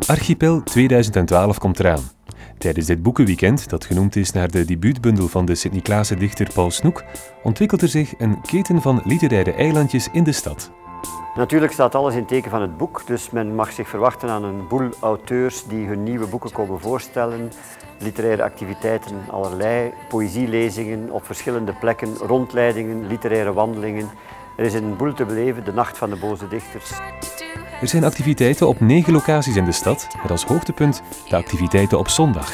Archipel 2012 komt eraan. Tijdens dit boekenweekend, dat genoemd is naar de debuutbundel van de Sint-Niklaanse dichter Paul Snoek, ontwikkelt er zich een keten van literaire eilandjes in de stad. Natuurlijk staat alles in teken van het boek, dus men mag zich verwachten aan een boel auteurs die hun nieuwe boeken komen voorstellen. Literaire activiteiten, allerlei, poëzielezingen op verschillende plekken, rondleidingen, literaire wandelingen. Er is een boel te beleven, de Nacht van de Boze Dichters. Er zijn activiteiten op 9 locaties in de stad, met als hoogtepunt de activiteiten op zondag.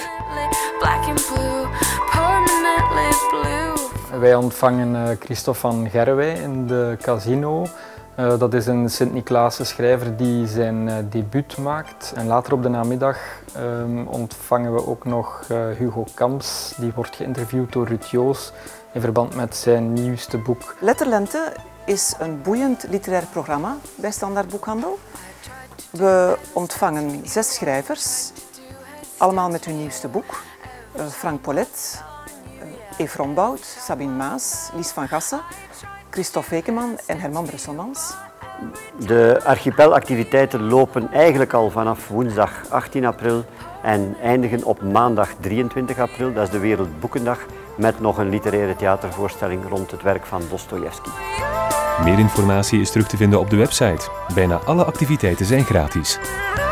Wij ontvangen Christophe van Gerwij in de Casino. Dat is een Sint-Niklaanse schrijver die zijn debuut maakt. En later op de namiddag ontvangen we ook nog Hugo Kamps. Die wordt geïnterviewd door Ruud Joos in verband met zijn nieuwste boek. Letterlente is een boeiend literair programma bij Standaard Boekhandel. We ontvangen 6 schrijvers, allemaal met hun nieuwste boek. Frank Polet, Eve Rombout, Sabine Maas, Lies van Gassen, Christophe Hekeman en Herman Brusselmans. De archipelactiviteiten lopen eigenlijk al vanaf woensdag 18 april en eindigen op maandag 23 april, dat is de Wereldboekendag, met nog een literaire theatervoorstelling rond het werk van Dostojevski. Meer informatie is terug te vinden op de website. Bijna alle activiteiten zijn gratis.